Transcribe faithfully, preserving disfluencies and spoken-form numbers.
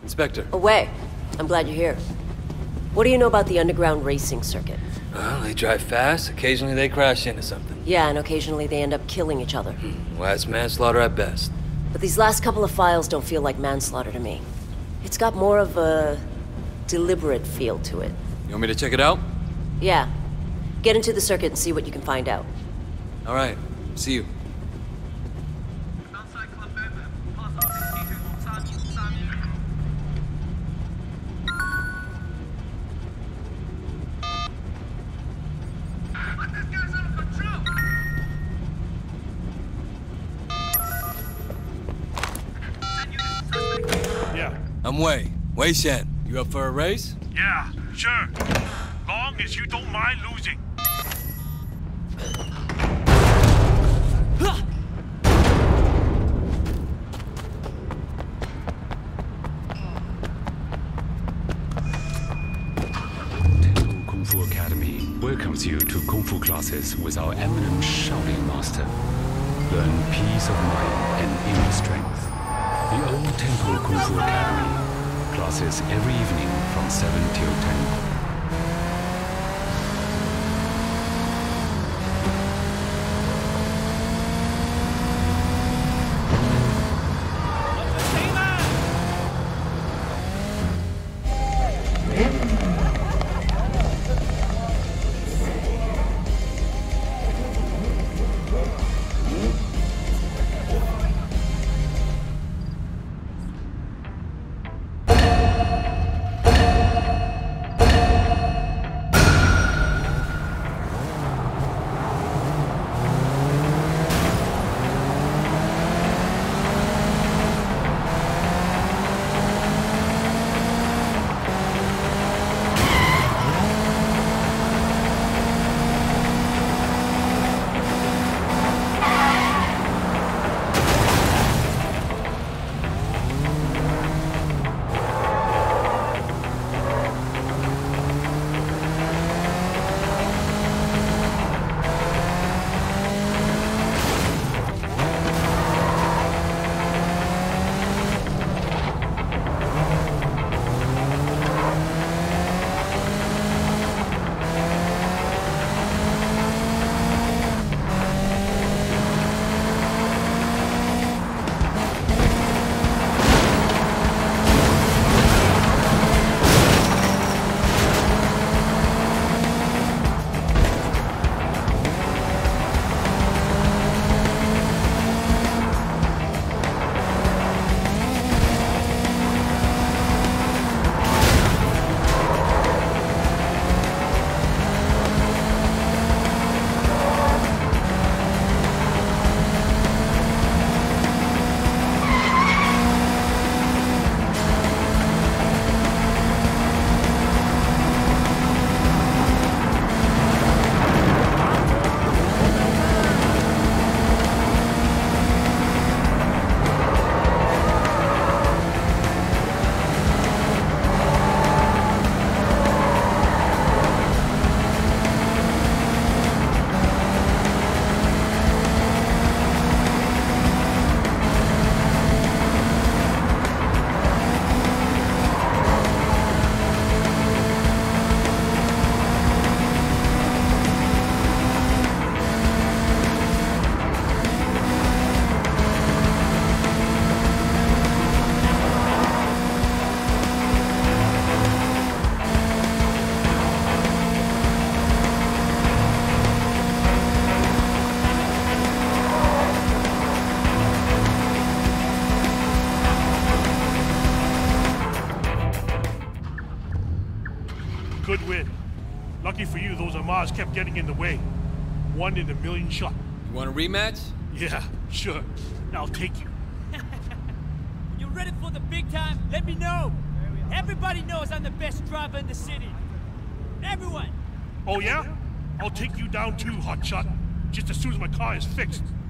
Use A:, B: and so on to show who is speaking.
A: Inspector.
B: Away. I'm glad you're here. What do you know about the underground racing circuit?
A: Well, they drive fast. Occasionally they crash into something.
B: Yeah, and occasionally they end up killing each other.
A: Hmm. Well, that's manslaughter at best.
B: But these last couple of files don't feel like manslaughter to me. It's got more of a deliberate feel to it.
A: You want me to check it out?
B: Yeah. Get into the circuit and see what you can find out.
A: All right. See you. I'm Wei. Wei Shen. You up for a race?
C: Yeah, sure. Long as you don't mind losing.
D: Tenpo Kung Fu Academy welcomes you to Kung Fu classes with our eminent Shaolin master. Learn peace of mind and inner strength. The old Tenpo Kung Fu Academy. Classes every evening from seven till ten.
C: Good win. Lucky for you, those Amars kept getting in the way. One in a million shot.
A: You want a rematch?
C: Yeah, sure. I'll take you.
E: You're ready for the big time? Let me know. Everybody knows I'm the best driver in the city. Everyone.
C: Oh yeah? I'll take you down too, hotshot. Just as soon as my car is fixed.